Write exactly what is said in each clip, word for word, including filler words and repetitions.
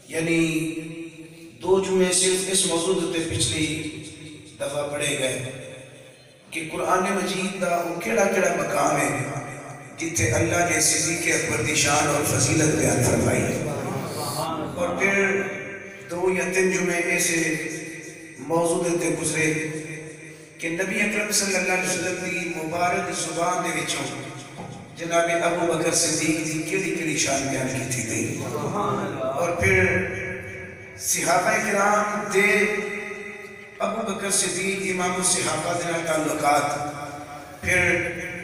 یعنی دو جمعے صرف اس موضوع تے پچھلی دفعہ پڑھے گئے کہ قرآن مجید دا وہ کیڑا کیڑا مقام ہے جتھے اللہ نے صدیق اکبر دی شان اور فضیلت بیان فرمائی ہے، اور پھر دو یا تین جمعے ایسے موضوع تے گزرے کہ نبی اکرم صلی اللہ علیہ وسلم دی مبارک زبان دے وچوں جناب ابو بکر صدیق دی کیڑی کیڑی شان بیان کی تھی گئی، اور پھر صحابہ کرام دے ابو بکر صدیق امام الصحابہ دے تعلقات، پھر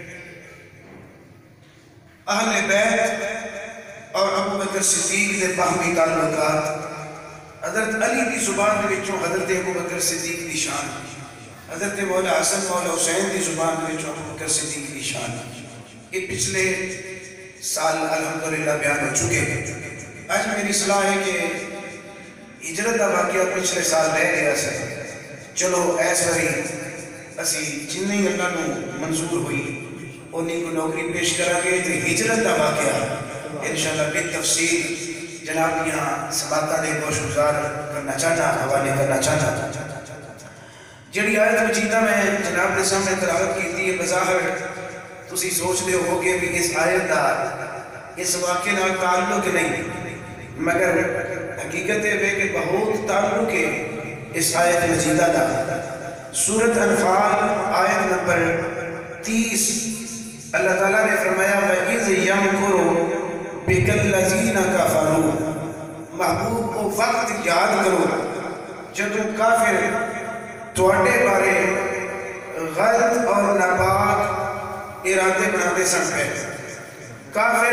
اہل بیت اور ابو بکر صدیق دے باہمی تعلقات، حضرت علی دی زبان دے وچوں حضرت ابو بکر صدیق دی شان، حضرت مولا حسن مولا حسین دی زبان دے وچوں ابو بکر صدیق دی شان، یہ پچھلے سال الحمدللہ بیان ہو چکے ہیں۔ آج میری صلاح ہے کہ ہجرت دا واقعہ پچھلے سال رہ گیا سے، چلو ایس بری اسی جنہی اللہ نو منظور ہوئی انہی کو نوکری پیش کرا گئے تو ہجرت دا واقعہ انشاءاللہ بے تفصیل جناب یہاں سماعتہ دے گوش گزار کرنا چاہتا، حوالے کرنا چاہتا۔ جڑی آیت مجیدہ میں جناب نے سامنے تلاوت کی تھی، بظاہر تسی سوچ دے ہو کہ بھی اس آیت دا اس واقعے نال تعلق نہیں، مگر حقیقت ہے کہ بہت تعلق ہے اس آیت مجیدہ دا۔ سورۃ انفال آیت نمبر تیس، اللہ تعالیٰ نے فرمایا وَإِذْ يَمْكُرُ بِكَ الَّذِينَ كَفَرُوا، محبوب کو وقت یاد کرو جب کافر تواڈے بارے غلط اور ناپاک ارادے بناتے سن پہ، کافر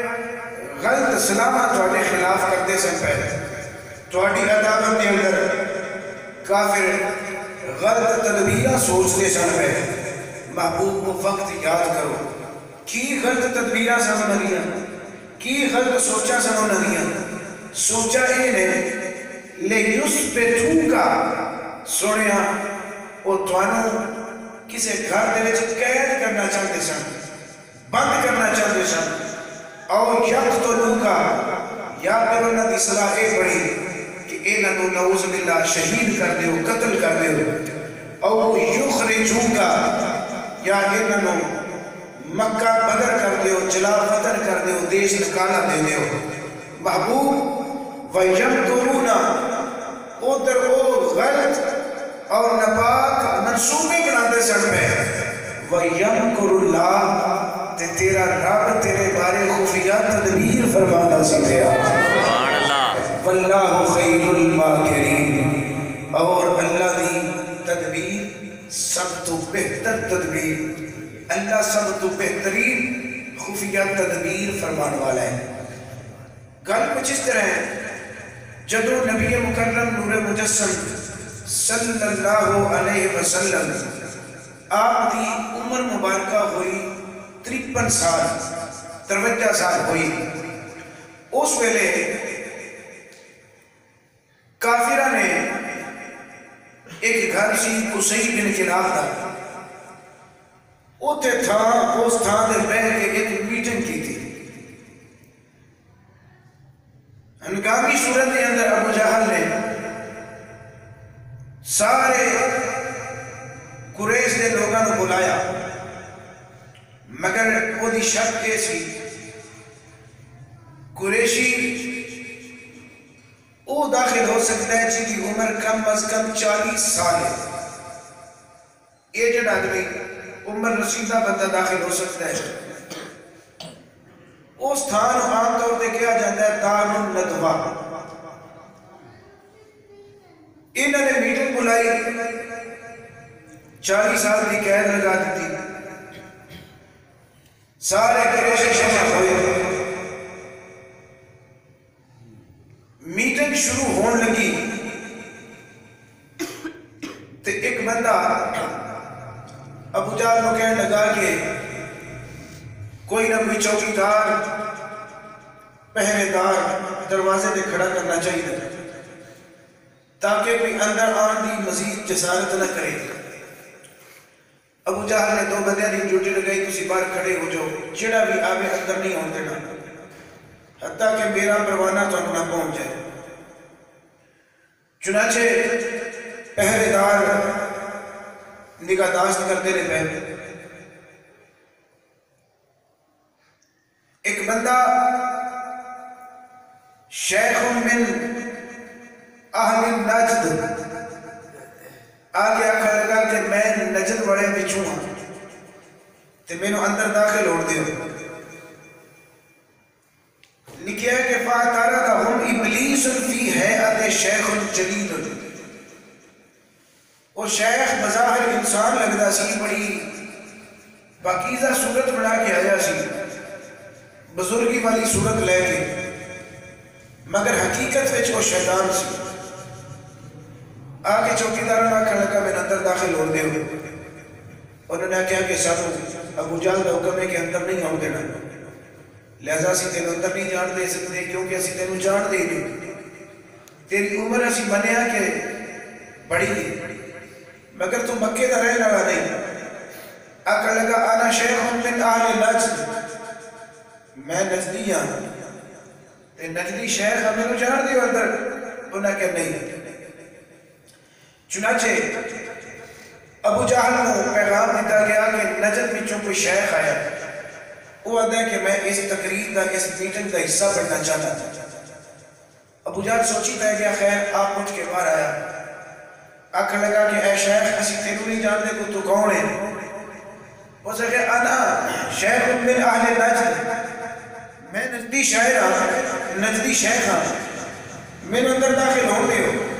غلط سلامہ تواڈے خلاف کرتے سن پہ، تواڈی عدالت کے اندر کافر غلط تدبیرہ سوچتے سن پہ، محبوب کو وقت یاد کرو کی غلط تدبیرہ سن نگیاں، کی غلط سوچا سن نگیاں، سوچا اے نے لے یس پہ تھوکا سوڑیاں او توانو کسے گھر دے وچ قید کرنا چاہتے سن، بند کرنا چاہتے سن، او یک تو لوکا یا پھر انہاں دی صلاح اے بڑی کہ اے نو نعوذ باللہ شہید کر دیو، قتل کر دیو، او یخرجو کا یا اے نو مکہ بدر کر دیو، جلا وطن کر دیو، دیش نکالا دے دیو۔ محبوب وَيَمْكُرُونَ ادھر او غلط اور نپاک منصوبے بناتے سن پہ، وَيَمْكُرُ اللَّهِ تے تیرا رب تیرے بارے خفیہ تدبیر فرمانا سکھیا، وَاللَّهُ خَيْرُ الْمَاكِرِينَ، اور اللہ دی تدبیر سب تو بہتر تدبیر، اللہ سب تو بہترین خفیہ تدبیر فرمان والا ہے۔ گل کچھ اس طرح ہے، جدو نبی مکرم نور مجسم صلی اللہ علیہ وسلم آپ دی عمر مبارکہ ہوئی ترپن سال تروجہ سال ہوئی، اس ویلے کافرہ نے ایک گھر سی قصی بن کلاب دا اوتے تھا، اس تھا دے بیٹھ کے ایک میٹنگ کی تھی۔ ہنگامی صورت کے اندر ابو جہل نے سارے قریش دے لوگاں نے بلایا، مگر وہ دی شرط کے سی قریشی او داخل ہو سکتا ہے جی کی عمر کم از کم چالیس سال ہے، ایجڈ آدمی عمر رسیدہ بندہ داخل ہو سکتا ہے۔ اس تھان عام طور پہ کیا جاتا ہے دار الندوہ۔ انہوں نے میٹنگ بلائی، چالیس سال کی قید لگا دیتی، سارے قریش شمع ہوئے، میٹنگ شروع ہون لگی تو ایک بندہ ابو جہل کو کہنے لگا کہ کوئی نہ کوئی چوکیدار پہرے دار دروازے پہ کھڑا کرنا چاہیے تاکہ کوئی اندر آن دی مزید جسارت نہ کرے۔ ابو جہل نے دو بندیاں دی ڈیوٹی لگائی، تسی باہر کھڑے ہو جاؤ، جڑا بھی آوے اندر نہیں ہون دینا حتیٰ کہ میرا پروانہ تو نہ پہنچ جائے۔ چنانچہ پہرے دار نگہداشت کرتے رہے پہ ایک بندہ شیخ من اہل نجد آگے آکھا لگا کہ میں نجد بڑے بچوں ہاں تے میں نو اندر داخل ہو دے لکھیا ہے کہ فَاتَرَدَهُمْ إِبْلِيسٌ فِي هَيْئَةِ شَيْخٌ جَلِيلٌ وہ شیخ بظاہر انسان لگدا سی، بڑی پاکیزہ صورت بنا کے آیا سی، بزرگی والی صورت لے کے، مگر حقیقت وچ وہ شیطان سی۔ آگے چوکیدار نے آکھا لگا میں اندر داخل ہو دے ہو، انہوں نے کہا کہ سانو ابو جہل کا حکم ہے کہ اندر نہیں آؤ دینا، لہذا اسی تینوں اندر نہیں جان دے سکتے کیونکہ اسی تینوں جان دے نہیں، تیری عمر اسی منیا کہ بڑی ہے، مگر تو مکے دا رہنے والا نہیں۔ آکھا لگا انا شیخ من اہل نجد، میں نجدی ہاں تے نجدی شیخ ہمیں نو جان دے اندر، انہوں نے کہا نہیں۔ چنانچہ ابو جہل کو پیغام دیتا گیا کہ نجد بچوں کوئی شیخ آیا، وہ آدھا ہے کہ میں اس تقریر کا اس میٹنگ کا حصہ بننا چاہتا تھا۔ ابو جہل سوچی پہ گیا خیر آپ اٹھ کے باہر آیا، آکھا لگا کہ اے شیخ اسی تینوں نہیں جانتے کو تو کون ہے؟ وہ سے کہ انا شیخ من اہل نجد، میں نجدی شاعر ہاں، نجدی شیخ ہاں، میں نے اندر داخل ہوں دے ہو۔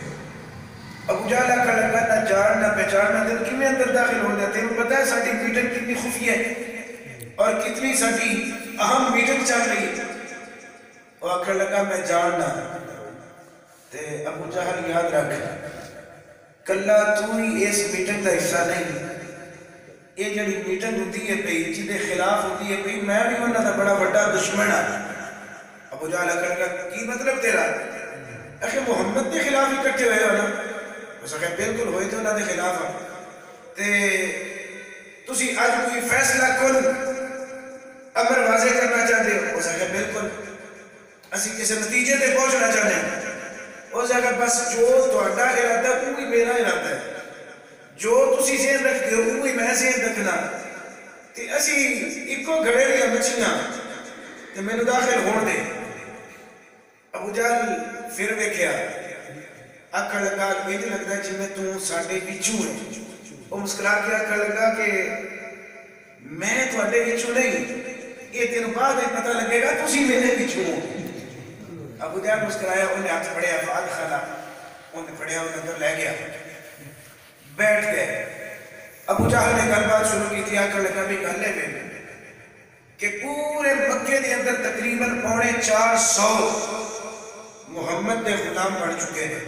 ابو جہل آکھا لگا نہ جان نہ پہچان نہ دل کی میں اندر داخل ہوں دے، تینوں پتہ ہے ساڑھی میٹنگ کتنی خفیہ ہے اور کتنی ساڑھی اہم میٹنگ چل رہی ہے۔ وہ آکھا لگا میں جاننا، تے ابو جہل یاد رکھ کلا تو ہی اس میٹنگ کا حصہ نہیں، یہ جڑی میٹنگ ہوتی ہے پئی جدے خلاف ہوتی ہے پئی میں بھی انہاں دا بڑا بڑا دشمن ہاں۔ ابو جہل آکھا لگا کی مطلب تیرا؟ اکھے محمد دے خلاف اکٹھے ہوئے ہو نا؟ اس نے بالکل ہوئے تو انہاں دے خلاف ہاں تے تسی آج کوئی فیصلہ کن امر واضح کرنا چاہتے ہو؟ اس نے بالکل اسی کسی نتیجے تے پہنچنا چاہتے ہیں۔ اس نے بس جو تہاڈا ارادہ وہی میرا ارادہ ہے، جو تسی ذہن رکھتے ہو وہی میں ذہن رکھنا، تے اسی اکو گھڑے دیا مچھیاں تے مینوں داخل ہون دے۔ ابو جہل پھر ویکھیا، آکھا لگا مجھے لگتا ہے جی میں تو ساڈے وچوں ہے۔ وہ مسکرا کے آکھا لگا کہ میں تواڈے وچوں نہیں، یہ تینوں بعد میں پتہ لگے گا تسی میرے وچوں ہو۔ ابو جہل مسکرایا، انہیں ہاتھ پڑھیا فاد خلا، انہیں پڑھیا انہیں اندر لے گیا، بیٹھ گئے۔ ابو جہل نے گل بات شروع کی تھی، آکھا لگا بھی گل ہے کہ پورے مکے دے اندر تقریباً پونے چار سو محمد دے غلام بڑھ چکے ہیں،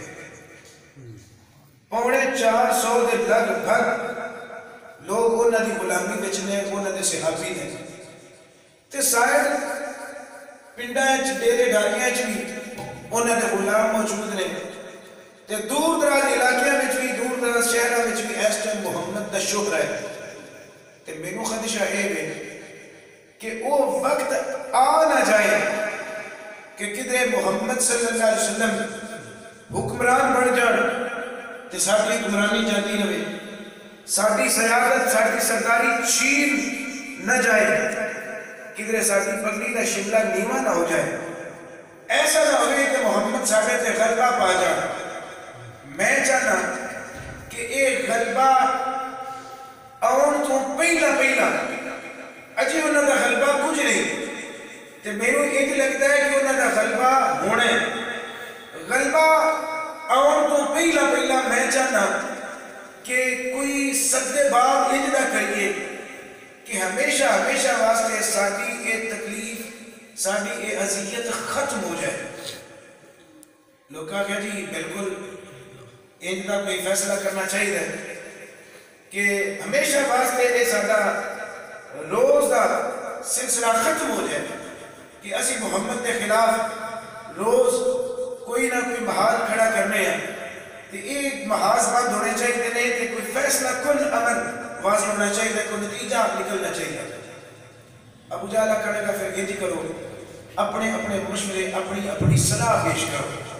پونے چار سو دے لگ بھگ لوگ انہاں دی غلامی بچنے انہاں دے صحابی نے، تے شاید پنڈا اچ ڈیرے ڈالیاں اچ بھی انہاں دے غلام موجود نے، تے دور دراز علاقیاں وچ بھی دور دراز شہراں وچ بھی اس ٹائم محمد دا شہرہ ہے۔ تے مینوں خدشہ اے ہے کہ وہ وقت آ نہ جائے کہ کدھر محمد صلی اللہ علیہ وسلم حکمران بڑھ جان تے ساڈی حکمرانی جاتی رہے، ساڈی سیادت ساڈی سرداری چھین نہ جائے، کدھر ساڈی پگڑی دا شملہ نیواں نہ ہو جائے، ایسا نہ ہوئے کہ محمد ساڈے تے غلبہ پا جائے۔ میں چاہنا کہ ایک غلبہ آن تو پہلا پہلا اجی انہوں دا غلبہ کچھ نہیں، تے میرے یہ لگتا ہے کہ انہوں دا غلبہ ہونے غلبہ آن تو پہلا پہلا میں چاہنا کہ کوئی صدے باب اجدہ کریے کہ ہمیشہ ہمیشہ واسطے ساڑی یہ تکلیف ساڑی یہ عذیت ختم ہو جائے۔ لوگ کہا کہ جی بالکل اجدہ کوئی فیصلہ کرنا چاہیے کہ ہمیشہ واسطے یہ ساڑا روز دا سلسلہ ختم ہو جائے کہ اسی محمد کے خلاف روز کوئی نہ کوئی محاذ کھڑا کرنے ہیں، کہ ایک محاذ بند ہونے چاہیے نہیں کہ کوئی فیصلہ کن عمل واضح ہونا چاہیے، کوئی نتیجہ نکلنا چاہیے۔ ابو جہل کہنے کا پھر یہ جی کرو، اپنے اپنے مشورے اپنی اپنی صلاح پیش کرو،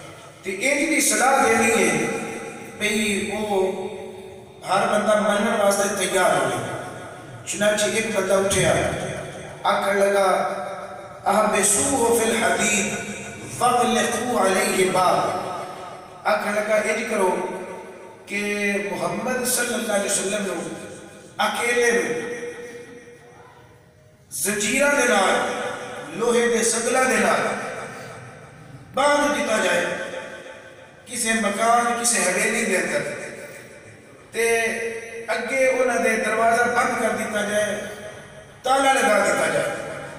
تو ایک بھی صلاح دینی ہے بھئی وہ ہر بندہ منن واسطے تیار ہوئے. چنانچہ ایک بندہ اٹھیا آکھن لگا احبسوہ فی الحدید فاغلقوا علیہ باب. آکھن لگا ایج کرو کہ محمد صلی اللہ علیہ وسلم نے اکیلے میں زنجیرہ دے نال لوہے دے سنگلا دے نال باندھ دیتا جائے کسی مکان کسی حویلی دے اندر تے اگے انہاں دے دروازہ بند کر دیتا جائے تالا لگا دیتا جائے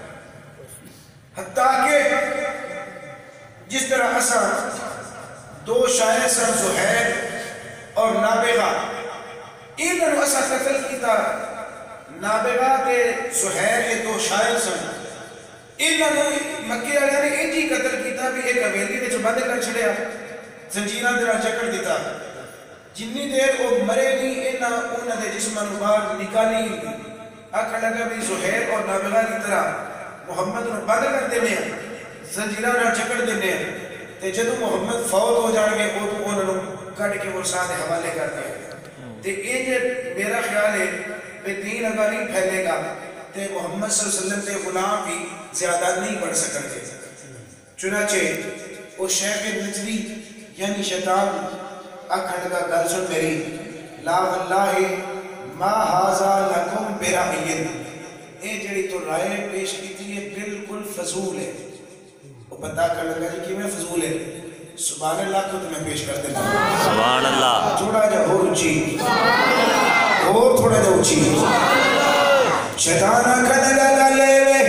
حتیٰ کہ جس طرح اسا دو شاعر سن زہیر اور نابغہ انہوں نے اسا قتل کیتا. نابغہ تے زہیر کے دو شاعر سن انہوں نے مکے والے نے انجی قتل کیتا بھی ایک حویلی وچ بند کر چھڑیا زنجیراں دے نال جکڑ دیتا. جنی دیر وہ مرے نہیں انہاں انہاں دے جسماں نوں باہر نکالی. آکھن لگا بھی زہیر اور نابغہ کی طرح محمد نوں بند کر دینے ہیں زنجیراں نال جکڑ دینے ہیں تے جدوں محمد فوت ہو جان گے اودوں انہاں نوں کڈ کے مرسا دے حوالے کر دیں. تے اے جے میرا خیال ہے کہ دین اگر نہیں پھیلے گا تے محمد صلی اللہ علیہ وسلم کے غلام بھی زیادہ نہیں بڑھ سکیں گے. چنانچہ وہ شیخ نجدی یعنی شیطان آکھن لگا گل سن میری لا واللہ ما ھذا لکم برائین. اے جڑی تو رائے پیش کی تھی یہ بالکل فضول ہے. وہ بندہ کر لگا جی کہ میں فضول ہے. سبحان اللہ کو تمہیں پیش کر دیتا ہوں. سبحان اللہ. تھوڑا جا اور اونچی اور تھوڑا جا اونچی. شیطان آکھن لگا گلے وے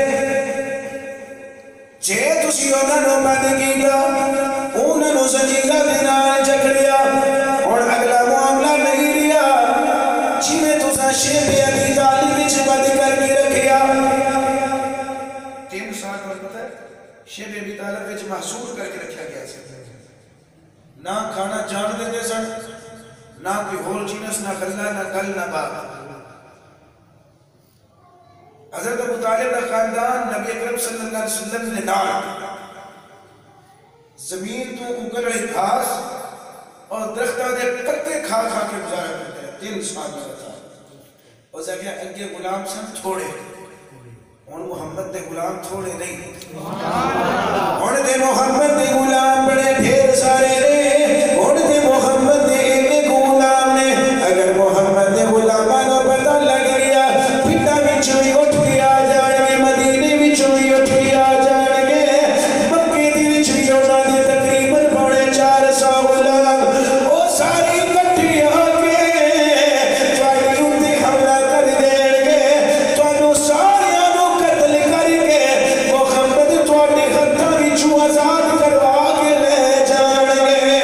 جے تسی انہاں نوں بند کیتا انہاں نوں زنجیراں دے نال جکڑیا ہن اگلا معاملہ نہیں رہیا جویں تساں شیب ابی طالب وچ بند کر کے رکھیا. تین سال بعد پتہ ہے شیب ابی طالب وچ محصور کر کے رکھا گیا سی. نہ کھانا جان دیتے سن نہ کوئی ہول چیز نہ کھلا نہ گل نہ بات. حضرت ابو طالب کا خاندان نبی اکرم صلی اللہ علیہ وسلم نے نال زمین تو اگل رہی گھاس اور درختہ دے پتے کھا کھا کے گزارا کرتے ہیں. تین سال میں رہتا اور زکیہ اگے غلام سن تھوڑے اور محمد دے غلام تھوڑے نہیں اور دے محمد دے غلام بڑے ڈھیر سارے نے اور دے محمد دے ایک غلام نے. اگر محمد دے غلاماں کو پتہ لگ گیا پھٹا وچوں ہی اٹھ کے آ جان گے مدینے وچوں ہی اٹھ کے آ جان گے مکے دی وچ بھی انہاں دے تقریباً پونے چار سو غلام او ساری کٹھی آ کے تواڈے اوتے حملہ کر دین گے. تانوں ساریاں نوں قتل کر کے محمد تواڈے ہتھاں وچوں آزاد کروا کے لے جان گے.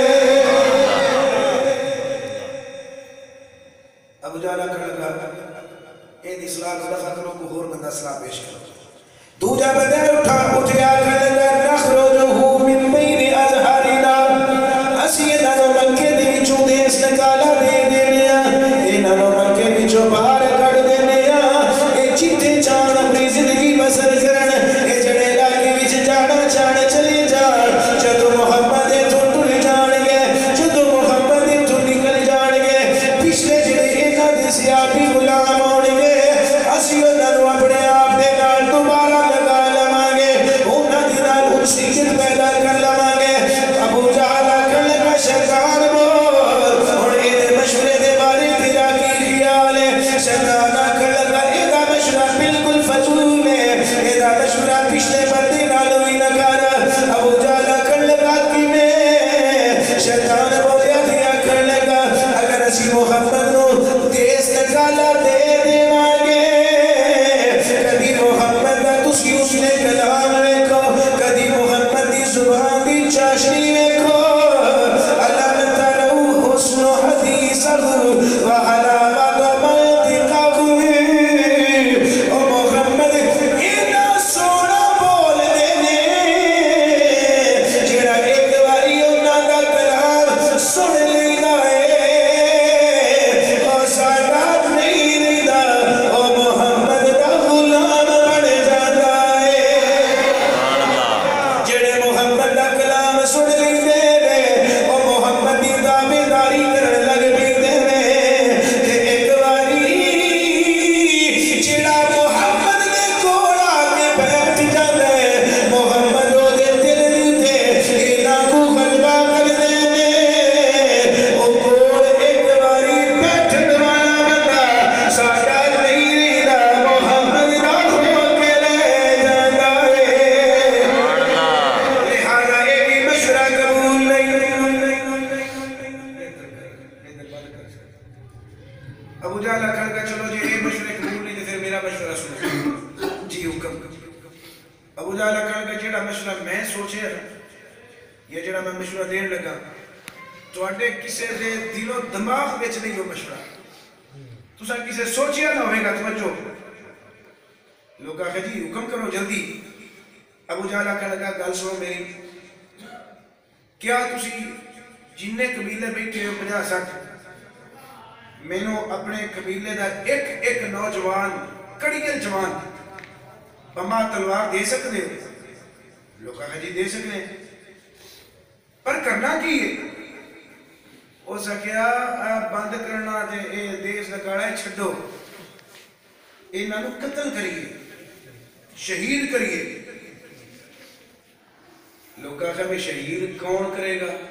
ابو جہل کہنے لگا اے دی صلاح کو دفع کرو کو اور بندہ صلاح پیش کرو. دوجا بندہ اٹھا اٹھیا کہنے لگا نخرجہ من بین ازہارنا اسی انہاں نوں مکے دے وچوں دیس نکالا دے دینے انہاں نوں مکے وچوں باہر کڈ دینے اے جتھے چاہن اپنی زندگی بسر کرن اے جڑے علاقے وچ جانا چاہن چلے جان. جدوں محمد اتھوں ٹر جان گے جدوں محمد اتھوں نکل جان گے پچھلے جڑے انہاں دے سیابی غلام ہون گے اسی انہاں نوں اپنے آپ دے نال دوبارہ لگا لواں گے انہاں دے نال انسیت پیدا کر لواں گے. ابو جہل آکھن لگا شیطان بول ہن اے دے مشورے دے بارے تیرا کی خیال ہے؟ شیطان آکھن لگا اے دا مشورہ بالکل فضول ہے اے دا مشورہ پچھلے بندے نال وی نہ کر. ابو جہل آکھن لگا کیویں؟ شیطان بولیا تے آکھن لگا اگر اسی محمد نوں دیس نکالا دے دیواں گے کبھی محمد دا تسی اس نے کلام ویکھو کبھی محمد دی زبان دی چاشنی ویکھو علم ترو حسن حدیثہ و علامت منطقہ او محمد اتنا سونا بول دینے جڑا ایک واری انہاں دا کلام سن لینا ہے او ساڈا نہیں رہندا او محمد دا غلام بن جاتا ہے. جڑے محمد دا کلام سن لیندے سوچیا یہ جڑا میں مشورہ دین لگا تواڈے کسے دے دل و دماغ وچ نہیں ہو مشورہ تساں کسے سوچیا نہ ہوئے گا توجہ لوگ آخر جی حکم کرو جلدی ابو جہل آخر لگا گل سنو میری کیا تسی جننے قبیلے بیٹھے ہو پنجا سٹھ مینو اپنے قبیلے دا ایک ایک نوجوان کڑیل جوان بما تلوار دے سکتے ہو لوگ آخر جی دے سکتے پر کرنا کی ہے ہو سکیا بند کرنا جے اے دیس لگاڑا ہے چھڈو انہاں نو قتل کریے شہید کریے لوگ آخر میں شہید کون کرے گا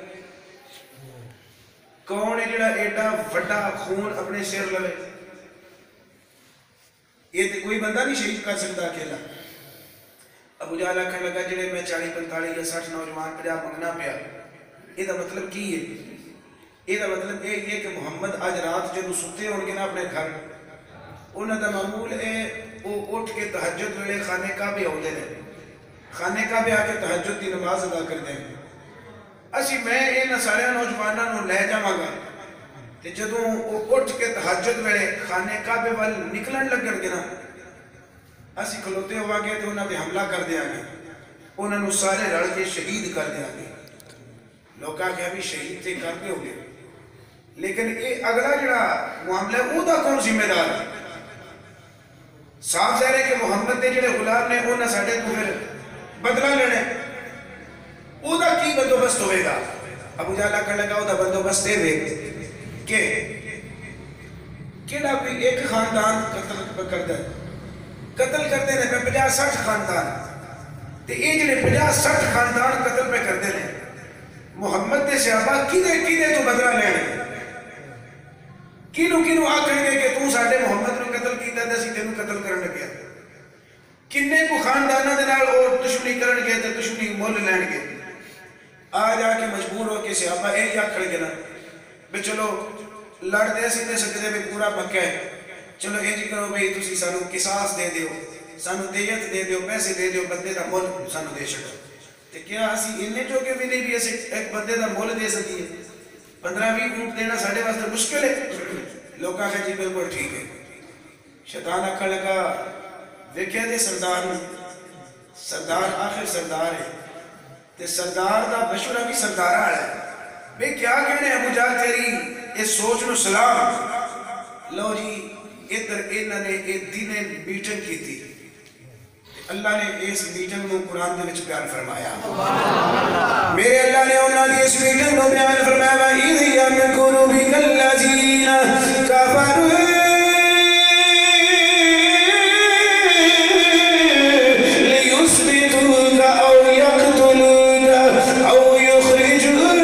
کون ہے جڑا ایڈا وڈا خون اپنے سر لوے یہ تو کوئی بندہ نہیں شہید کر سکتا اکیلا ابو جہل آخر لگا جڑے میں چالی پنتالی یا سٹھ نوجوان پنجاب منگنا پیا یہ مطلب کی ہے یہ مطلب یہ ہے کہ محمد آج رات جدو ستے ہوں گے نا اپنے گھر انہوں دا معمول ہے وہ اٹھ کے تہجد ویلے خانے کعبے ہوتے ہیں خانے کعبے آ کے تہجد کی نماز ادا کر دیں اسی میں ان سارے نوجوانوں لے جاواں گا تے جدوں وہ اٹھ کے تہجد ویلے خانے کعبے وال نکلن لگن گے نا اسی کھلوتے ہوا گے تو انہاں تے حملہ کر دیاں گے انہاں نوں سارے رل کے شہید کر دیاں گے لوگ آ کے ابھی شہید تے کرتے ہو گے لیکن یہ اگلا جڑا معاملہ ہے وہ دا کون ذمہ دار ہے صاف ظاہر ہے کہ محمد نے جڑے غلام نے انہاں ساڈے تو پھر بدلہ لینا او دا کی بندوبست ہوئے گا ابو جہل آخر لگا او دا بندوبست دے وے کہ کیڑا کوئی ایک خاندان قتل کرتا ہے قتل کرتے ہیں پہ پنجا سٹھ خاندان تے یہ جڑے پنجا سٹھ خاندان قتل پہ کرتے ہیں محمد دے صحابہ کدے کدے تو بدلہ لینے کینو کینو آکھن گے کہ تو ساڈے محمد نو قتل کیتا تے اسی تینوں قتل کرن لگیا کنے کو خانداناں دے نال او دشمنی کرن گے تے دشمنی مول لین گے آ جا کے مجبور ہو کے صحابہ یہ آکھن گے نا بھی چلو لڑ دے سی تے سکدے بھی پورا پکا ہے چلو یہ جی کرو بھئی تسی سانو قصاص دے دیو سانو دیت دے دیو پیسے دے دیو بندے دا مول سانو دے چھڈو تے کیا اسی اننے جو کہ بھی نہیں بھی اسے ایک بندے دا مول دے سکیے پندرہ بھی اونٹ دینا ساڑھے واسطے مشکل ہے لوگ آخر جی بالکل ٹھیک ہے شیطان آخر لگا دیکھیا دے سردار سردار آخر سردار ہے تے سردار دا مشورہ بھی سردار آڑا ہے بے کیا کہنے ابو جہل تیری اس سوچ نو سلام لو جی ادھر انہوں نے ایک دن میٹنگ کی تھی اللہ نے اس میٹنگ کو قرآن دے وچ بیان فرمایا میرے اللہ نے انہوں نے اس میٹنگ کو بیان فرمایا اِذْ يَمْكُرُ بِكَ الَّذِينَ كَفَرُوا لِيُثْبِتُوكَ أَوْ يَقْتُلُوكَ أَوْ يُخْرِجُوكَ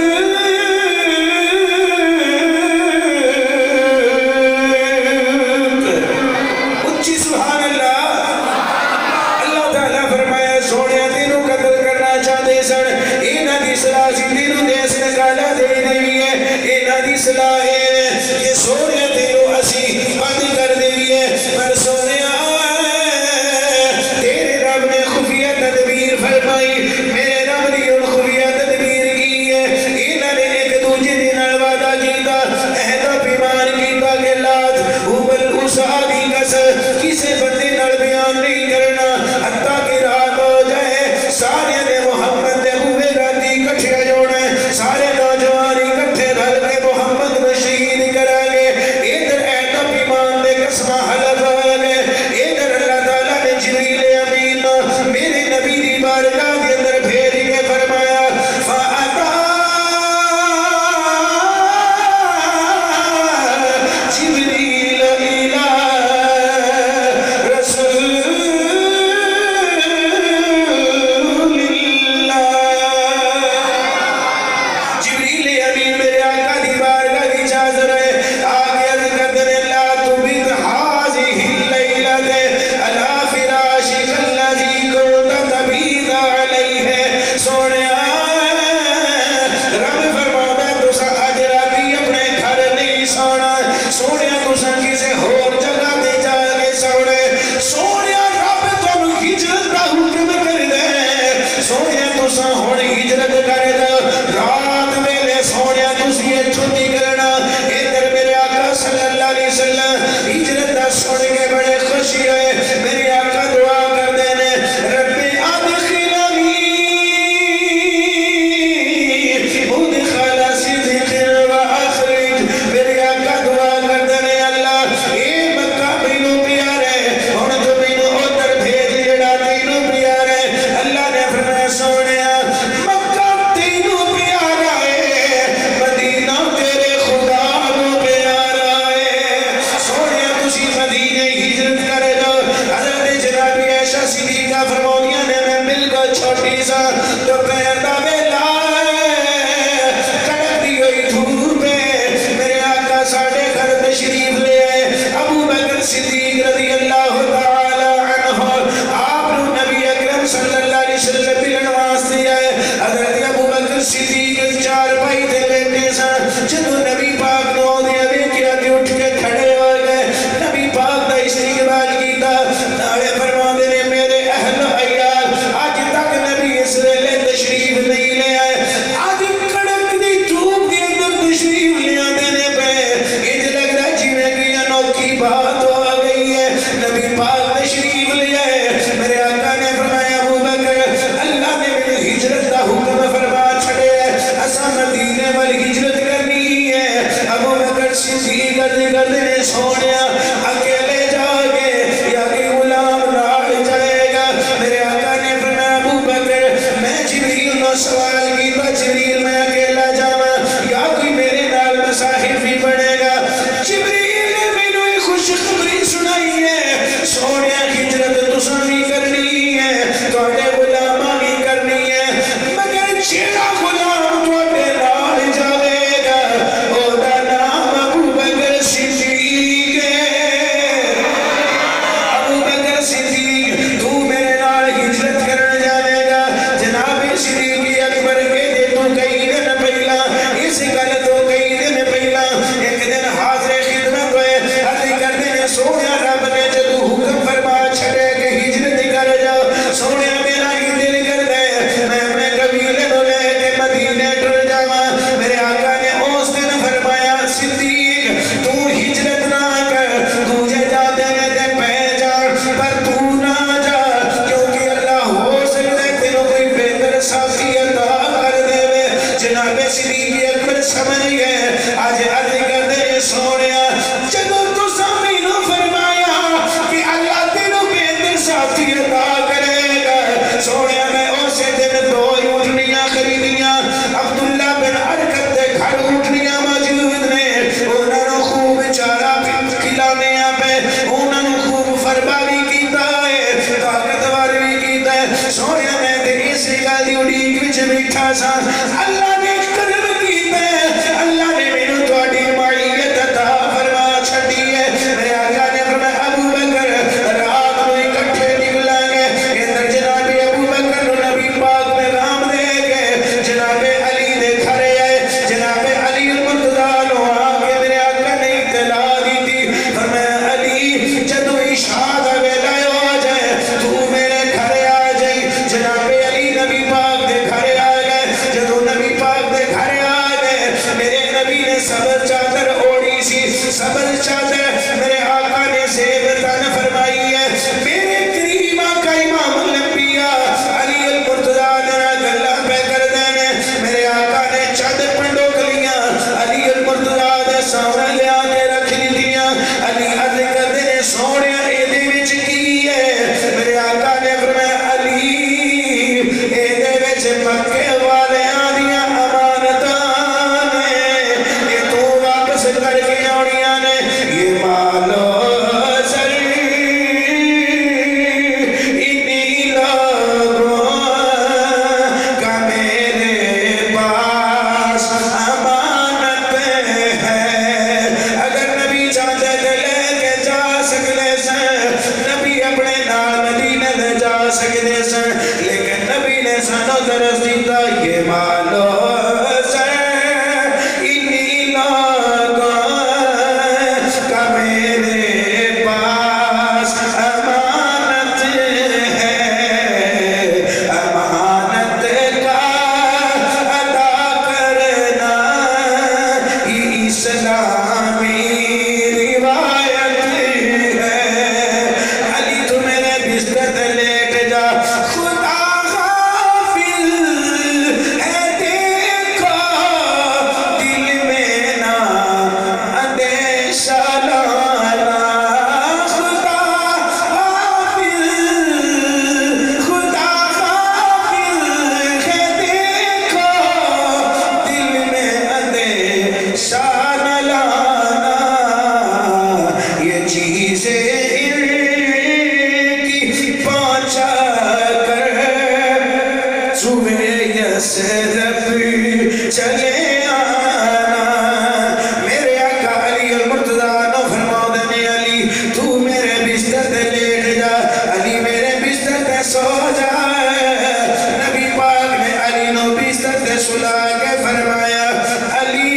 اچھی سبحان اللہ اللہ تعالیٰ فرمایا سوڑیا تینوں قتل کرنا چاہتے سن اینا دی صلاح زندینوں دے سے نکالا دے دی ہے اینا دی صلاح ہے کہ سوڑیا تینوں اسی بند کر دی ہے پر سوڑیا تیرے رب نے خفیہ تدبیر فرمائی میرے رب نے ان خفیہ تدبیر کی ہے اینا نے ایک دوجہ دن وعدہ کیتا اہدہ پیمان کیتا کہ لات اوبل اسعادی قسم کسے بندے نال بیان نہیں کرنا حتیٰ کہ رات ہو جائے سارے نے محمد دے ہوئے راتی کٹھے جوڑے سارے نوجوانی کٹھے رل کے محمد میں شہید کرا گے جناب صدیق اکبر سمجھ گئے آج عرض کر دے سونے جدو تو سامینو فرمایا کہ اللہ تینوں بہتر ساتھی عطا کرے گا سونے میں اسے دن دو اونٹنیاں خریدیاں عبداللہ بن ارکت دے گھر اونٹنیاں موجود نے انہوں نے خوب چارہ کھلانے پہ انہوں نے خوب فرباری کیتا ہے طاقتور بھی کیتا ہے سونے میں تے اس گالی اڑیک وچ بیٹھا سا اللہ نے کرم کیتا ہے اللہ نے مینوں تہاڈی معیت عطا فرما چھڈی ہے میرے آقا نے فرمایا ابو بکر رات نو اکٹھے نکلیں گے ادھر جناب ابو بکر نو نبی پاک پیغام دے گئے جناب علی دے گھر آئے جناب علی المرتضی نو آ کے میرے آقا نے اطلاع دی تھی فرمایا علی جدو عشاء دا ویلا ہو جائے تو میرے گھر آ جائے جناب علی نبی پاک دے گھر آ گئے جدو نبی پاک دے گھر آ گئے میرے نبی نے سبز چادر اوڑی سی سبز چادر میرے آقا نے زیب تن فرمائی ہے میرے قریب آقا امام الانبیاء علی المرتضی نے گلہ پہ کر دینے میرے آقا نے چند پنڈو کلیاں علی المرتضی نے سامنے لیا کے رکھ لیتیاں علی عرض کر دینے سوڑے ایدے وچ کی ہے میرے آقا نے فرمایا علی ایدے وچ مکے والے آدیاں امانتاں نے یہ تو واپس کر کے آنیاں نے یہ مالو سر انی لوگوں کا میرے پاس امانت ہے اگر نبی چاہتے تھے لے کے جا سکتے سن نبی اپنے نال مدینے دے جا سکتے سن لیکن نبی نے سانو درس دیتا یہ مالو سر انی لوگوں کا میرے پاس امانت ہے امانت کا ادا کرنا یہ اسلامی روایت ہے علی تو میرے بستر تے لیٹ جا خدا غافل ہے دیکھو دل میں نہ اندیشہ لانا خدا غافل خدا غافل ہے دیکھو دل میں اندیشہ نہ لانا یہ چیزیں کی پہنچا کر صبح یسرب چلے آنا میرے آقا علی المرتضی نو فرما دینے علی تو میرے بستر تے لیٹ جا علی میرے بستر تے سو جا نبی پاک نے علی نو بستر تے سلا کے فرمایا علی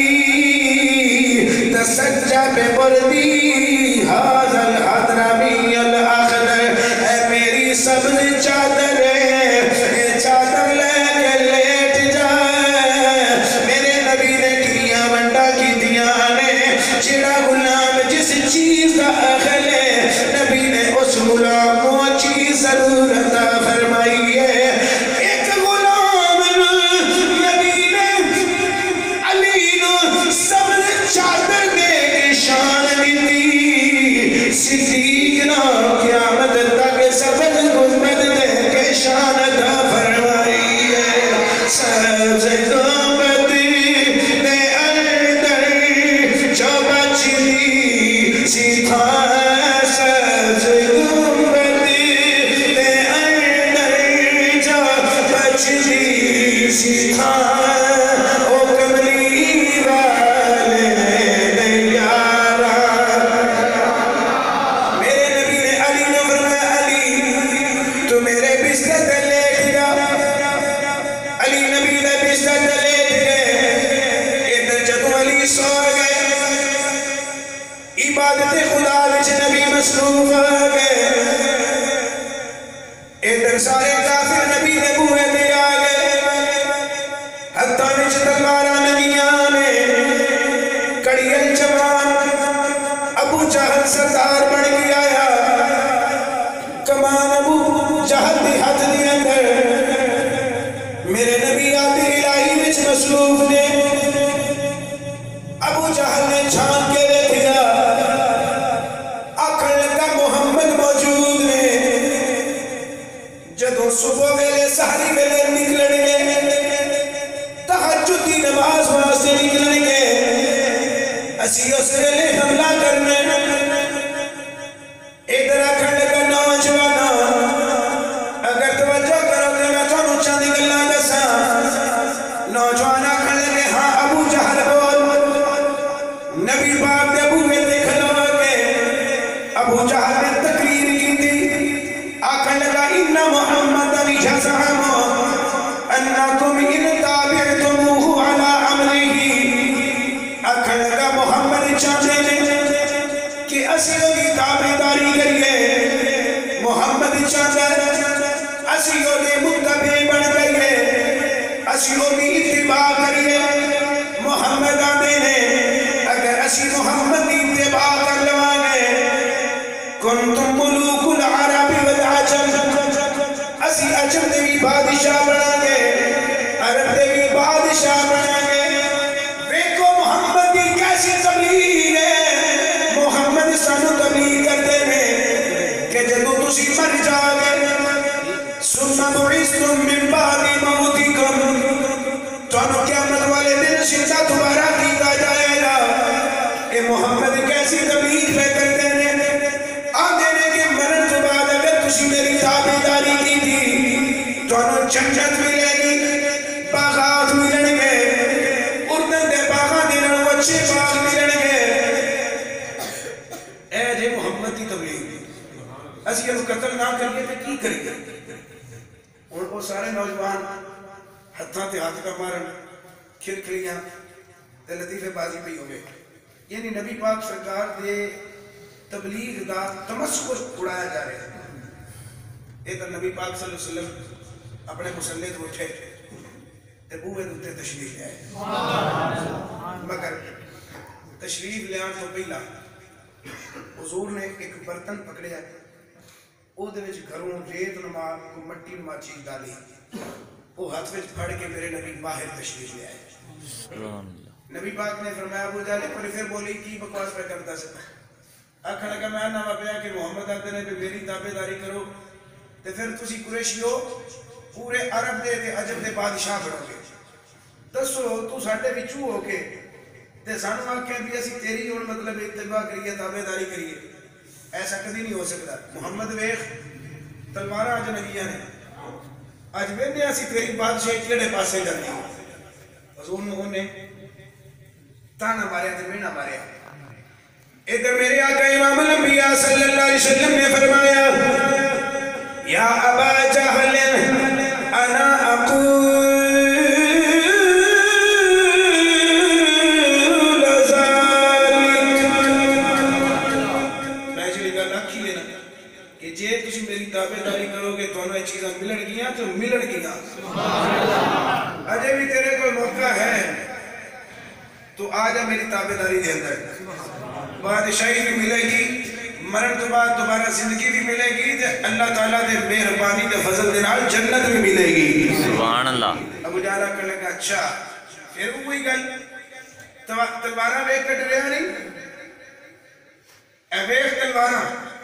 تسجع پہ بردی حاضر الحضرمی الاخضر اے میری سبز چادر اے چادر لے کے لیٹ جائے میرے نبی نے کریاں ونڈا کی دیاں نے جڑا غلام جس چیز کا اخل ہے نبی نے اس غلام کو چیز ضرورت فرمائی ہے ایک غلام نبی نے علی نو سبز چادر دے کے شان دیتی صدیق نو قیامت تک سبز گنبد دے کے شان عطا فرمائی ہے سبز گنبد دے اندر جو بچی سی تھا سبز گنبد دے اندر جو بچی سی تھا او کملی والے یارا میرے نبی نے علی نے فرمایا علی تو میرے بستر تے لیٹ جا علی نبی نے بستر تے لیٹ گئے ادھر جدو علی سو گئے عبادت خدا وچ نبی مصروف ہو گئے ادھر سارے کافر نبی نے بوئے تے آ گئے حتیٰ وچ تلوارا نبیاں نے کڑیل جوان ابو جہل سردار بن کے آیا کمان ابو جہل دی ہاتھ دی اندر میرے نبی آتی الہی وچ مصروف نے ابو جہل نے چھان کے دیکھا آکھن لگا محمد موجود نے جدوں صبح ویلے سحری ویلے نکلن گے تہجد کی نماز واسطے نکلن گے اسی اس ویلے حملہ کرنے ادھر آکھن لگا نوجوانا اگر توجہ کرو تو میں تانوں چند گلاں دساں نوجوان آکھن لگے ہاں ابو جہل بول نبی پاک دے ابو میں دیکھ لو کہ ابو جہل نے تقریر کی تھی آکھن لگا ان محمد یزعم انکم ان تابعتموه علی امرہ آکھن لگا محمد چاہتے ہیں کہ اسی ہوگی تابعداری کریے محمد چاہتا ہے اسی ہوگی متبع بن گئیے اسی ہوگی اتباع کریے محمد آنے نے اگر اسی محمد کی اتباع کر لوانے کنتم ملوک العرب والعجم اسی عجم دے بھی بادشاہ بنا گے عرب دے بھی بادشاہ بنا گے دیکھو محمد کی کیسی تبلیغ ہے محمد سانو تبلیغ کرتے ہیں کہ جدو تسی مر جاگے ثم بعثتم من بعد موتکم تانوں قیامت والے دن زندہ دوبارہ کیا جائے گا کہ محمد کیسی تبلیغ پہ کرتے ہیں آدھے نے کہ مرن تو بعد اگر تسی میری تابعداری کی تھی تانوں جنت ملے گی باغات ملن گے اردن دے باغات دینوں اچھے باغ ملن گے اے جے محمد کی تبلیغ اسی یہ قتل نہ کریے تو کی کریے اور وہ سارے نوجوان ہتھاں تے ہاتھ کا مارن کھر کھلیاں تے لطیفے بازی پہ ہوئے یعنی نبی پاک سرکار دے تبلیغ دا تمسکر اڑایا جا رہے ہیں ایک نبی پاک صلی اللہ علیہ وسلم اپنے مسلح تو اٹھے تے بوئے دوتے تشریف لے آئے مگر تشریف لے آن تو پہلا حضور نے ایک برتن پکڑیا او دے وچ گھروں ریت نما کو مٹی نما چیز ڈالی وہ ہاتھ وچ پھڑ کے میرے نبی باہر تشریف لے آئے نبی پاک نے فرمایا ابو جہل پر پھر بولی کی بکواس پہ کرتا سکتا آکھا لگا میں نہ پیا کہ محمد آتے نے میری تابعداری کرو تے پھر تسی قریشی ہو پورے عرب دے تے عجم دے بادشاہ بڑھو گے دسو تو ساڈے وچوں ہو کے تے سانو آکھیں بھی اسی تیری اور مطلب اتباع کریے تابعداری کریے ایسا کبھی نہیں ہو سکتا محمد ویخ تلوارہ آج نبیہ نے آج ویدنے اسی تیری بادشاہ کیڑے پاسے جاتی حضور نے نے تانا ماریا تے میں نہ ماریا ادھر میرے آقا امام الانبیاء صلی اللہ علیہ وسلم نے فرمایا یا ابا جہل انا اقول تابعداری کرو گے تو انہیں چیزیں ملن گیاں تو ملن گیاں اجے بھی تیرے کوئی موقع ہے تو آجا میری تابعداری دے اندر بادشاہی بھی ملے گی مرن تو بعد دوبارہ زندگی بھی ملے گی تے اللہ تعالیٰ دے مہربانی دے فضل دے نال جنت بھی ملے گی سبحان اللہ ابو جہل کرنے کا اچھا پھر وہ کوئی گل تلوارہ ویک کٹ رہا نہیں اے ویک تلوارہ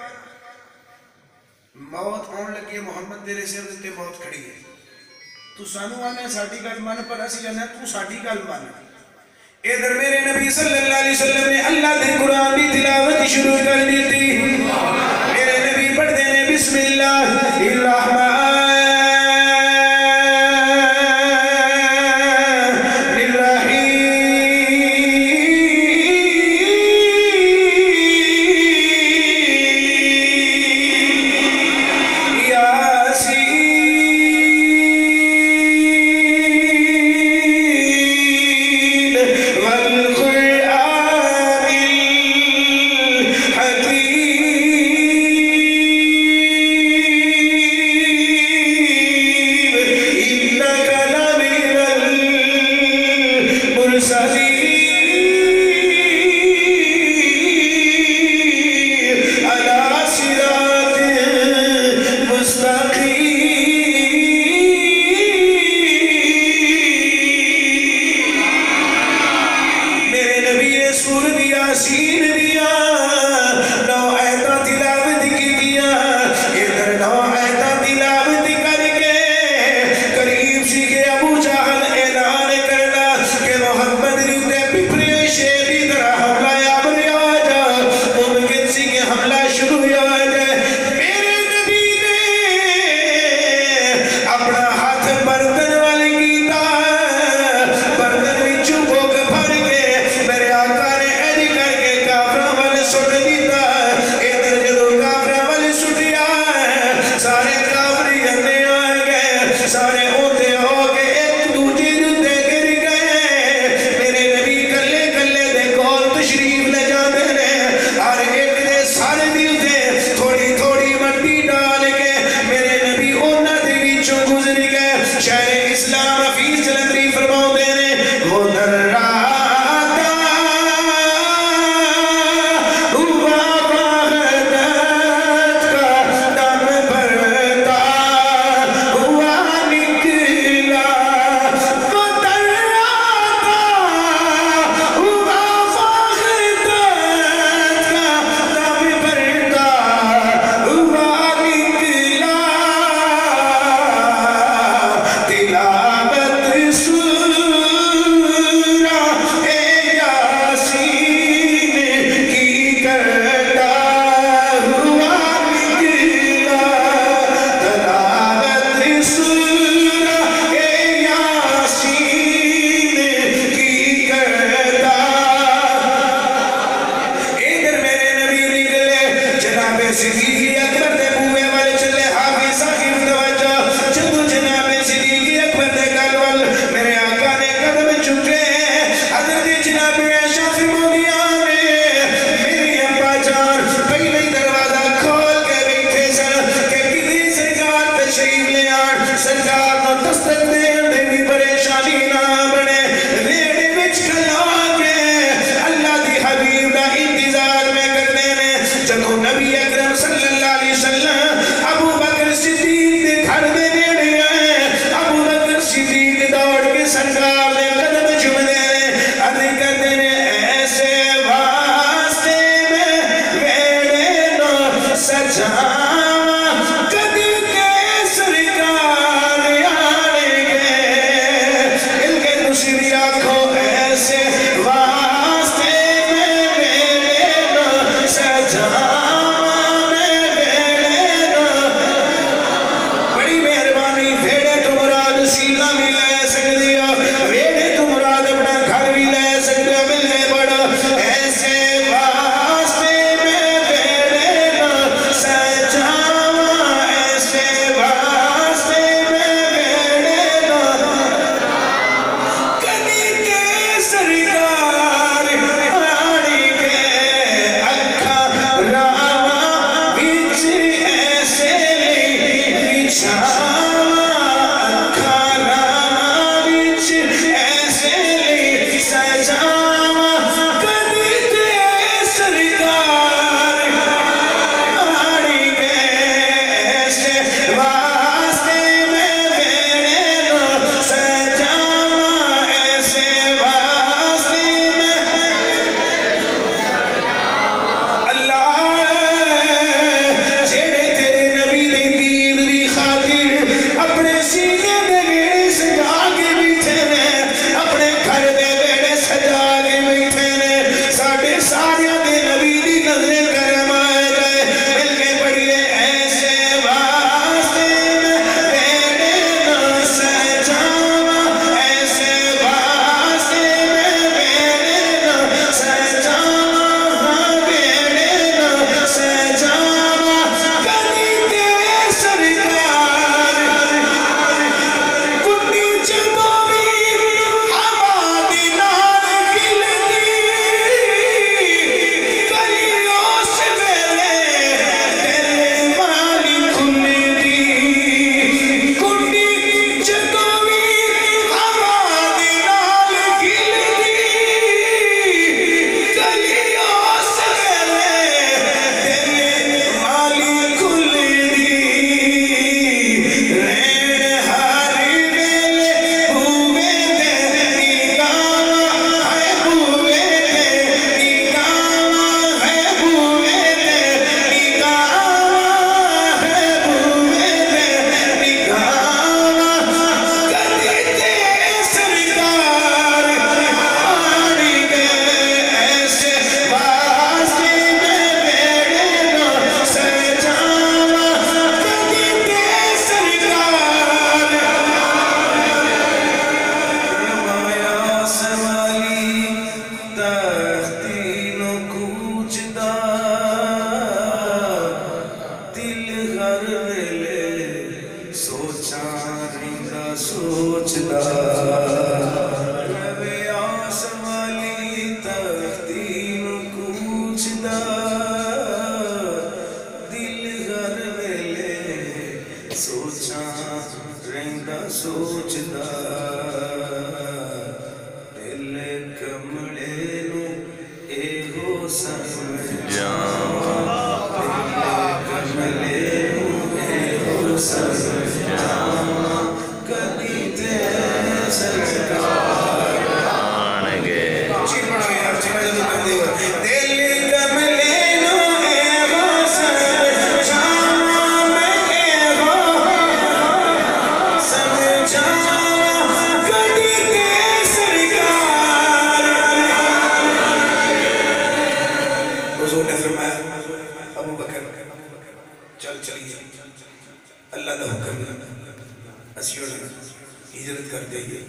موت آن لگے محمد تیرے سے تے موت کھڑی ہے تو سانو آنے ساڑھی گل مان پر اسی جانا تو ساڑھی گل مان ادھر میرے نبی صلی اللہ علیہ وسلم نے اللہ دے قرآن دی تلاوت شروع کر دی تھی میرے نبی پڑھ دینے بسم اللہ الرحمن ہجرت کر دے گی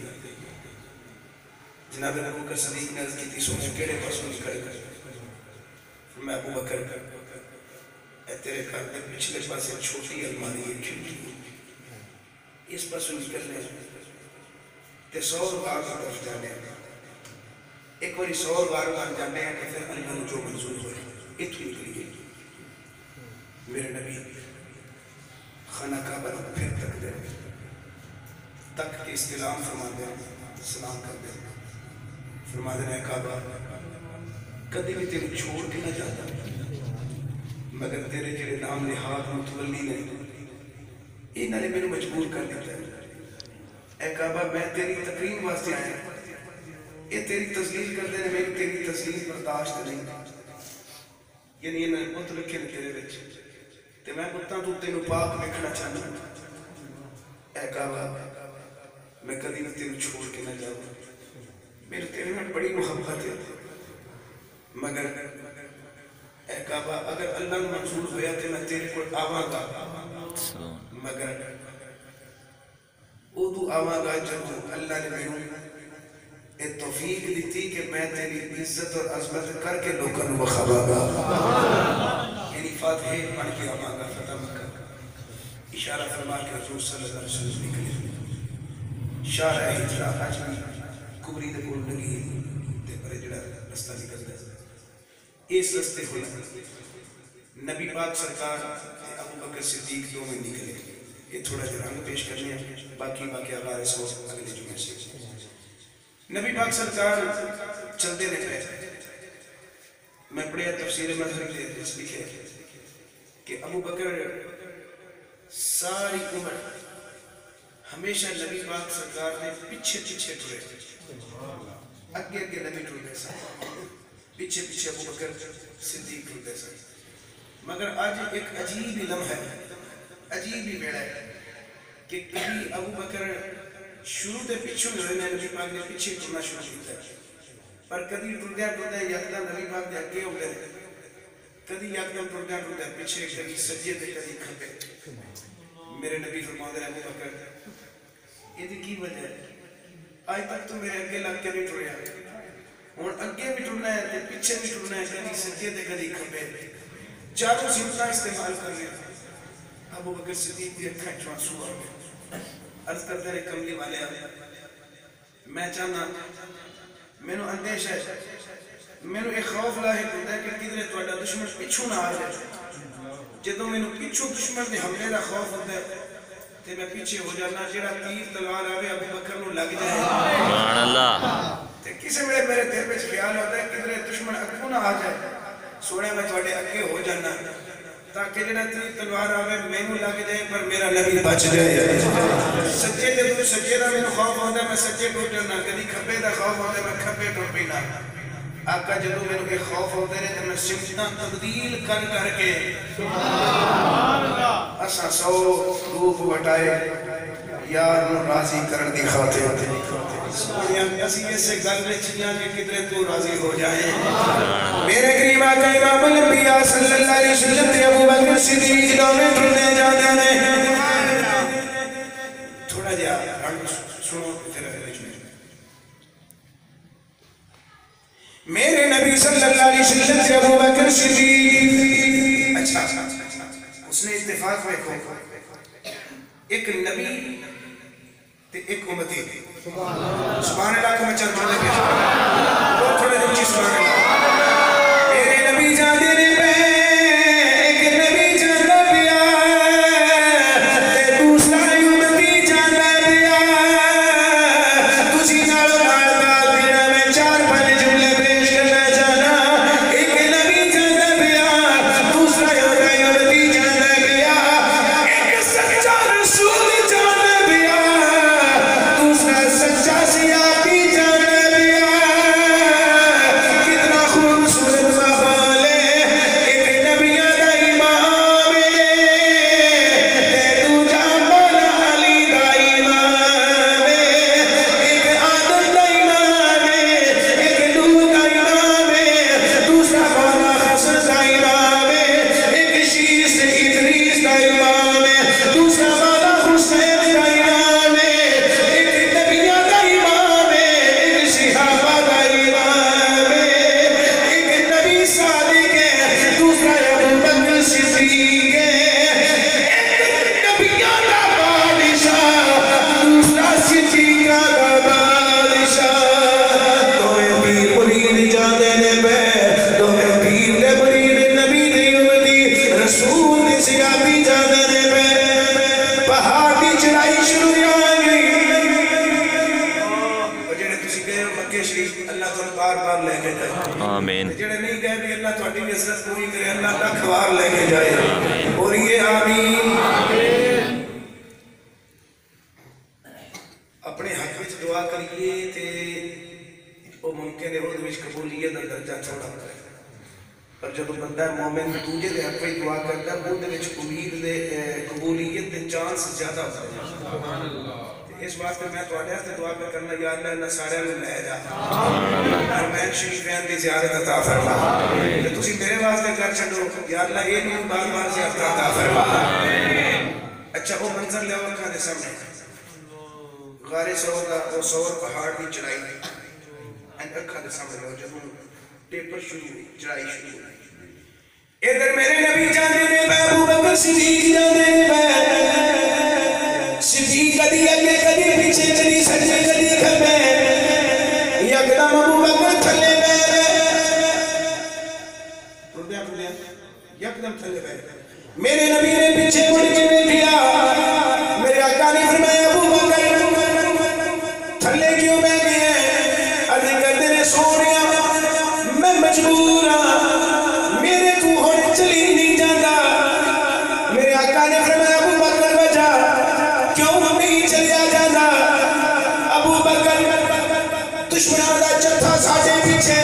جناب ابو بکر صدیق نے عرض کی تھی سوچ کیڑے پاسوں نکل گئے میں ابو بکر اے تیرے گھر کے پچھلے پاس ایک چھوٹی الماری ہے کھڑکی اس پاسوں نکلنے تے سو بار طرف جانے ایک باری سو بار بار جانے ہیں کہ پھر اللہ نے جو منظور ہوئے اتنی نکلی گئی میرے نبی خانہ کعبہ پھر تک دے تک کے استلام فرما دے سلام کر دے فرما دے کعبہ کدی بھی تیرے چھوڑ کے نہ جاتا مگر تیرے جڑے نام نہاد متولی نے انہوں نے میرے مجبور کر دیتا ہے اے کعبہ میں تیری تقریم واسطے آیا یہ تیری تسلیل کر دے میری تیری تسلیل برداشت نہیں یعنی انہوں نے بت رکھے نے تیرے بچ تے میں بتاں تو تینوں پاک رکھنا چاہنا اے کعبہ میں کدی نہ تینوں چھوڑ کے نہ جاؤں میرے تیرے میں بڑی محبت ہے مگر اے کعبہ اگر اللہ نے منظور ہویا تے میں تیرے کو آواں گا مگر او تو آواں گا جب اللہ نے میرے اے توفیق دیتی کہ میں تیری عزت اور عظمت کر کے لوگوں کو بخبا گا یعنی فاتحہ پڑھ کے آواں گا فتح مکہ اشارہ فرما کے حضور صلی اللہ علیہ وسلم نکلے شارع ہجرہ آج بھی کبری دے کول لگی تے پر جڑا رستہ نکل دے اس رستے ہونا نبی پاک سرکار ابو بکر صدیق دو میں نکلے یہ تھوڑا جا رنگ پیش کرنے ہیں باقی باقی آبار سو اگلے جمعے سے نبی پاک سرکار چلتے نے پہ میں پڑھیا تفسیر مذہب دے اس لکھے کہ ابو بکر ساری عمر ہمیشہ نبی پاک سرکار نے پیچھے پیچھے ٹرے اگے اگے نبی ٹرے سا پیچھے پیچھے ابو بکر صدیق ٹرے سا مگر آج ایک عجیب علم ہے عجیب ہی بیڑا ہے کہ کبھی ابو بکر شروع دے پیچھوں جو ہے نبی پاک نے پیچھے ٹرنا شروع کیتا ہے پر کدی ٹردیا ٹردیا یکدم نبی پاک دے اگے ہو گئے کدی یکدم ٹردیا ٹردیا پیچھے کدی سجدے تے کدی کھبے میرے نبی فرماتے ہیں ابو بکر یہ دی کی وجہ ہے آج تک تو میرے اگے لگ کے نہیں ٹریا اور اگے بھی ٹرنا ہے پیچھے بھی ٹرنا ہے کدی سجدے تے کدی کھبے چاروں سمتاں استعمال کر لیا ابو بکر صدیق دی اکھاں چوں آنسو آ گئے عرض کرتے رہے کملی والے میں چاہنا میں نو اندیش ہے میں نو ایک خوف لاحق ہوتا ہے کہ کدھر تہاڈا دشمن پیچھوں نہ آ جائے جدوں میں نو پیچھوں دشمن دے حملے دا خوف ہوتا ہے تے میں پیچھے ہو جانا جڑا تیر تلوار آوے ابو بکر نو لگ جائے سبحان اللہ تے کسے ویلے میرے دل وچ خیال ہوتا ہے کدھر دشمن اگوں نہ آ جائے سونے میں تہاڈے اگے ہو جانا تاکہ جڑا تیر تلوار آوے مینوں لگ جائے پر میرا نبی بچ جائے سچے تے تو سچے دا مینوں خوف ہوندا ہے میں سچے ٹر جانا کدی کھبے دا خوف ہوندا ہے میں کھبے ٹر پینا آقا جدوں مینوں ایک خوف ہوندے نے تے میں سمتاں تبدیل کر کر کے سبحان اللہ اساں سو روپ وٹائے یار نو راضی کرن دی خاطر سونیاں اسی اسے گل وچ جاں کہ کدھر تو راضی ہو جائے میرے کریم آقا امام الانبیاء صلی اللہ علیہ وسلم تے ابو بکر صدیق دونوں ٹرنے جاندے نے تھوڑا جا رنگ سنو پھر میرے نبی صلی اللہ علیہ وسلم تے ابو بکر صدیق اچھا اس نے اتفاق میں کہا ایک نبی تے ایک امتی سبحان اللہ کو میں چل پڑھنے کے وہ تھوڑے جو چیز سبحان اللہ میرے نبی جانے نے میں ایک نبی جانا پیا تے دوسرا امتی جانا پیا تجھی نالو نالتا دینا میں چار پانچ جملے پیش کرنا جانا ایک اللہ تو بار بار لے کے جائے آمین جڑے نہیں گئے بھی اللہ تو اٹھی عزت پوری کرے اللہ لکھ بار لے کے جائے اور یہ آمین اپنے حق وچ دعا کریے تے وہ ممکن ہے وہ دوش قبولیت کا درجہ تھوڑا ہوتا ہے پر جب بندہ مومن دوجے دے حق وچ دعا کرتا ہے وہ دے وچ امید دے قبولیت دے چانس زیادہ ہوتا ہے اس بات پہ میں تو آنے سے دعا پہ کرنا یا اللہ انہا سارے میں لے جا ارمین شریفین دی زیارت عطا فرما کہ تسی میرے واسطے کر چھڑو یا اللہ یہ نہیں بار بار زیارت عطا فرما اچھا وہ منظر لے اور کھانے سامنے غار سور کا وہ سور پہاڑ کی چڑھائی این اکھا دے سامنے لو جب ٹیپر شروع ہوئی چڑھائی شروع ہوئی ادھر میرے نبی جانے نے بے ابو بکر صدیق جانے نے بے صدیق کدی اگے کدی پیچھے کدی سجے کدی کھبے یکدم ابو بکر تھلے بے رڈیا پڑیا یکدم تھلے بے میرے نبی نے پیچھے مڑ کے بیٹھیا میرے آقا نے فرمایا ابو بکر تھلے کیوں بے گئے عرض کردے نے سونیا میں مجبور ہاں میرے تو ہونے چلی نہیں جاتا میرے آقا نے فرمایا ابو بکر وجہ کیوں نہیں چلیا جاتا ابو بکر دشمنوں دا چتھا ساڈے پیچھے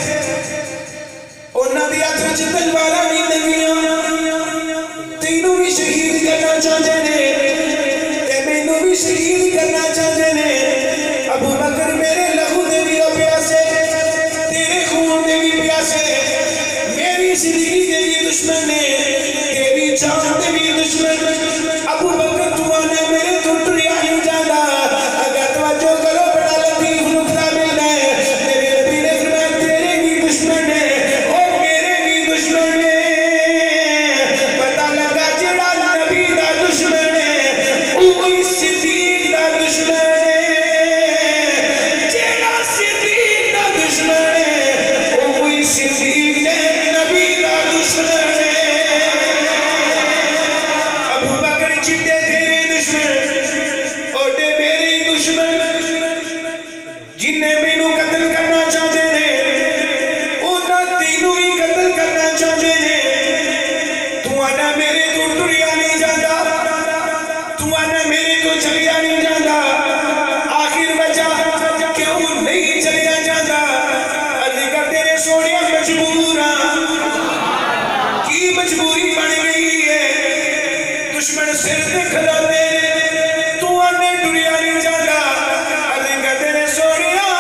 انہاں دی ہتھ وچ تلواراں بھی نہیں تینوں بھی شہید کرنا چاہتے نے تے مینوں بھی شہید کرنا چاہتے نے ابو بکر میرے لہو دے بھی پیاسے تیرے خون دے بھی پیاسے میری زندگی دے بھی دشمن نے تیری جان دے بھی دشمن ابو بکر تو آنے میرے تو ٹریا نہیں جانا اگر توجہ کرو بڑا لطیف نکتہ ملنا ہے میرے نبی نے فرمایا تیرے بھی دشمن نے اور میرے بھی دشمن نے پتہ لگا جڑا نبی دا دشمن ہے وہی صدیق دا دشمن ہے جڑا صدیق دا دشمن ہے وہی صدیق نے نبی دا دشمن ہے ابو بکر چٹے تیرے دشمن اوٹے میرے دشمن جنہیں مینوں قتل کرنا چاہتے ہیں انہاں تینوں ہی قتل کرنا چاہتے ہیں تو آنا میرے تو ٹریا نہیں جاتا تو آنا میرے تو چلیا نہیں جاتا آخر وجہ کیوں نہیں چلیا جاتا عرض کرتے نے سونیا مجبور ہاں کی مجبوری بن گئی ہے دشمن سر پہ کھلا دے تو آنے ٹریا نہیں جاتا عرض کرتے نے سونیا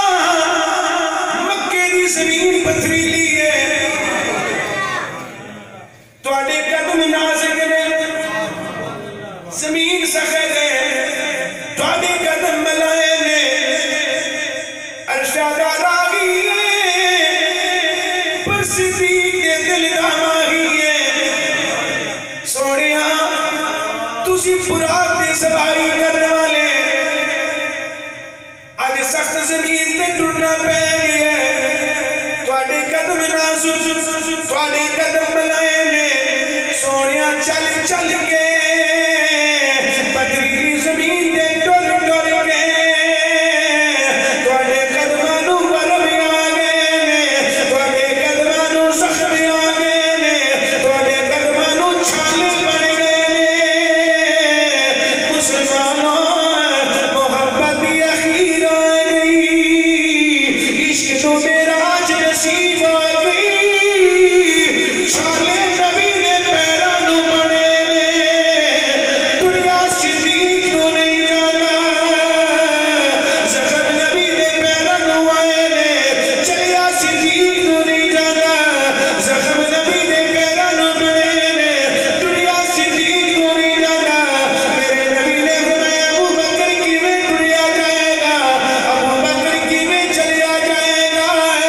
مکے دی زمین پتھریلی ہے تو آنے قدم نازک نے زمین سخت ہے تو آنے قدم ملائے نے عرشہ دار آگئی ہے پر صدیق کے دل دام آگئی ہے سونیا تُسی فرات دے سواری کرنے والے آج سخت زمین تے ٹرنا پہ گئی ہے تو آنے قدم نازک تو آنے قدم ملائے نے سونیا چل چل کے پتھریلی زمین دے ٹر ٹر کے تو آنے قدمانوں ورم آ گئے نے تو آنے قدمانوں زخم آ گئے نے تو آنے قدمانوں چھالے بن گئے نے مسلمانوں محبت دی اخیر آ گئی عشق تو میرا آج نصیب آ گئی چھالے نبی نے پیرانوں بنے نے دنیا صدیق تو نہیں جانا زخم نبی نے پیرانوں آئے نے چلیا صدیق تو نہیں جانا زخم نبی نے پیرانوں بنے نے دنیا صدیق تو نہیں جانا میرے نبی نے فرمایا ابو بکر کی میں ٹریا جائے گا ابو بکر کی میں چلیا جائے گا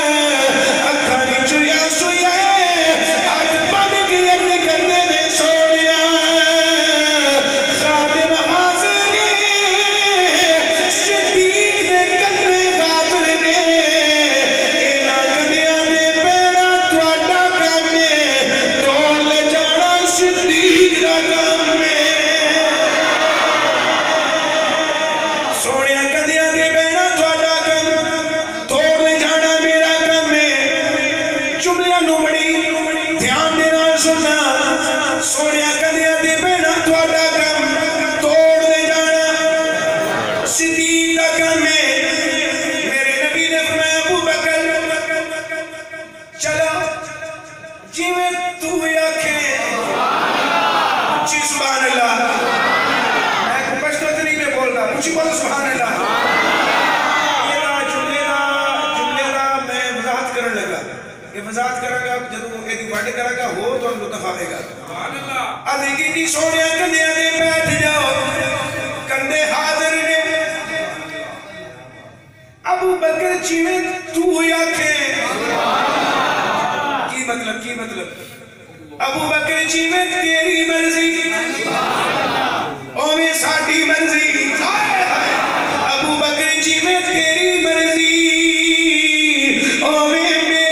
جملے نو بڑی دھیان دے نال سننا سونیا کدیاں دی بینا تہاڈا کم توڑ دے جانا صدیق دا کم ہے میرے نبی نے فرمایا ابو بکر چلو جی میں تو آکھے اچھی سبحان اللہ میں کو پشتو طریقے میں بول رہا اچھی بولو سبحان اللہ وضاحت کرے گا جدوں ایدی وڈ کرے گا ہو تو لطف آئے گا سبحان اللہ علی کی دی سونیا کندیاں دے بیٹھ جاؤ کندے حاضر نے ابو بکر جیویں تو آکھے کی مطلب کی مطلب ابو بکر جیویں تیری مرضی اوویں ساڈی مرضی ابو بکر جیویں تیری مرضی اوویں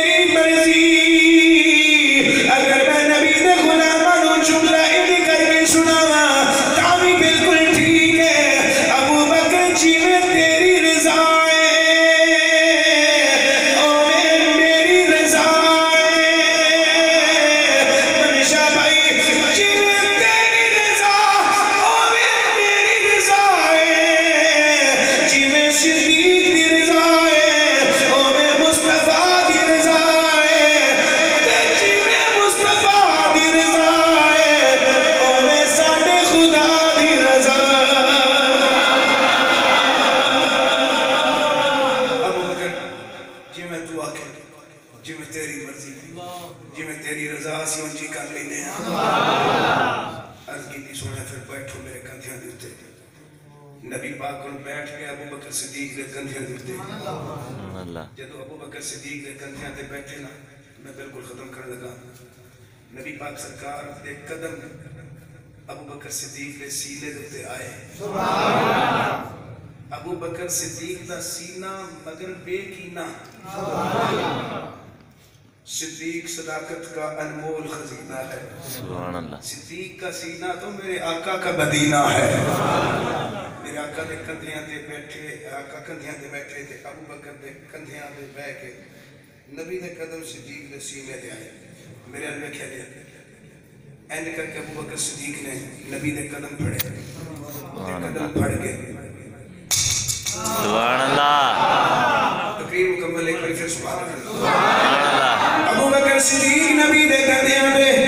نبی پاک کو بیٹھ کے ابو بکر صدیق دے کندھیاں دے جدو ابو بکر صدیق دے کندھیاں دے بیٹھے نا میں بالکل ختم کر لگا نبی پاک سرکار دے قدم ابو بکر صدیق دے سینے دے آئے ابو بکر صدیق دا سینہ مگر بے کینہ صدیق صداقت کا انمول خزینہ ہے سبحان اللہ صدیق کا سینہ تو میرے آقا کا مدینہ ہے میرے آقا دے کندھیاں دے بیٹھے آقا کندھیاں دے بیٹھے تھے ابو بکر دے کندھیاں دے بیٹھ کے نبی دے قدم صدیق دے سینے دے آئے میرے علمے کہہ دیا اینڈ کر کے ابو بکر صدیق نے نبی دے قدم پھڑے دے قدم پھڑ گئے سبحان اللہ تقریر مکمل ایک بار پھر سبحان اللہ ابو بکر صدیق نبی دے کندھیاں دے